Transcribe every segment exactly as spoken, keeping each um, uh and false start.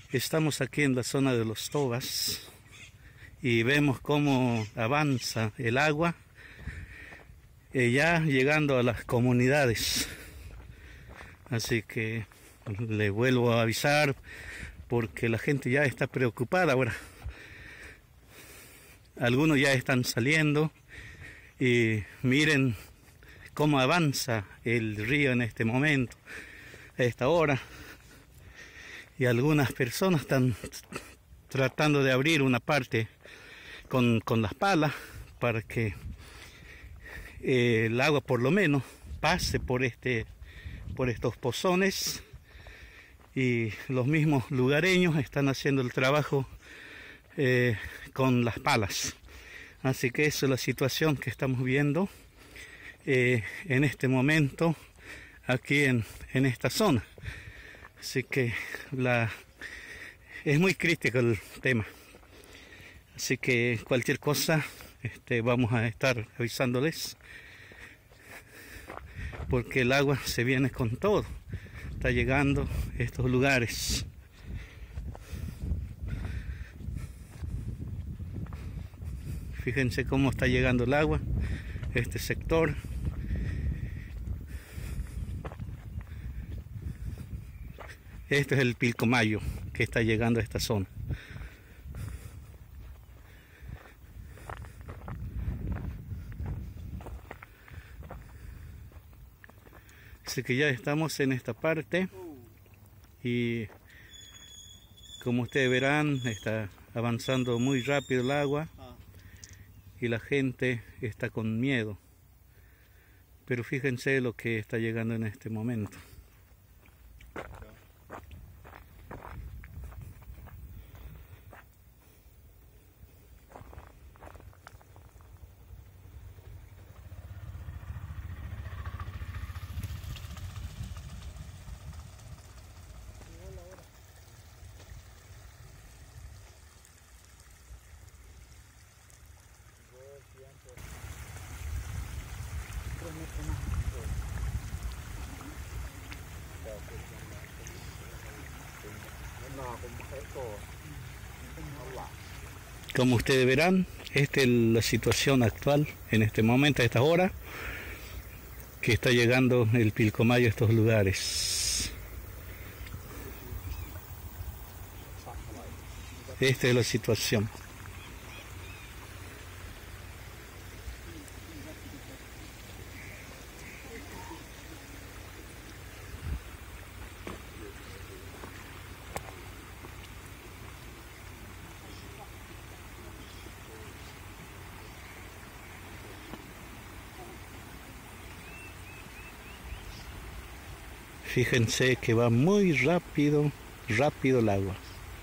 Estamos aquí en la zona de los Tobas y vemos cómo avanza el agua, eh, ya llegando a las comunidades. Así que le vuelvo a avisar porque la gente ya está preocupada ahora. Algunos ya están saliendo y miren cómo avanza el río en este momento, a esta hora. Y algunas personas están tratando de abrir una parte con, con las palas para que eh, el agua por lo menos pase por, este, por estos pozones. Y los mismos lugareños están haciendo el trabajo eh, con las palas. Así que esa es la situación que estamos viendo eh, en este momento aquí en, en esta zona. Así que la, es muy crítico el tema. Así que cualquier cosa este, vamos a estar avisándoles. Porque el agua se viene con todo. Está llegando a estos lugares. Fíjense cómo está llegando el agua a este sector. Este es el Pilcomayo que está llegando a esta zona. Así que ya estamos en esta parte y como ustedes verán está avanzando muy rápido el agua y la gente está con miedo. Pero fíjense lo que está llegando en este momento. Como ustedes verán, esta es la situación actual en este momento, a esta hora, que está llegando el Pilcomayo a estos lugares. Esta es la situación. Fíjense que va muy rápido, rápido el agua.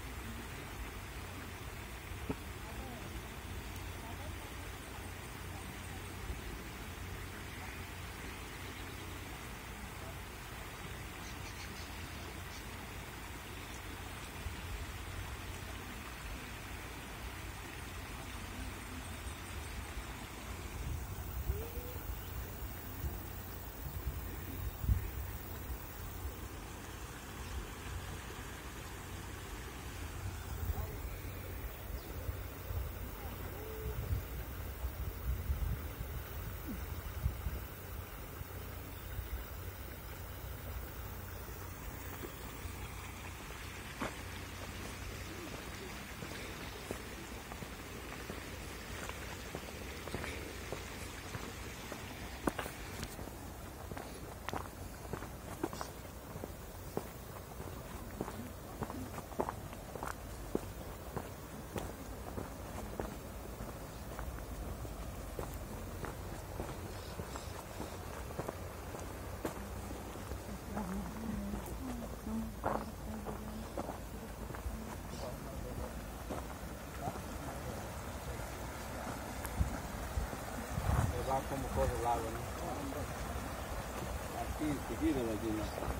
Como corre el agua, ¿no? Aquí, seguido allí, ¿no?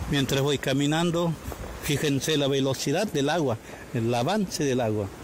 Mientras voy caminando, fíjense la velocidad del agua, el avance del agua.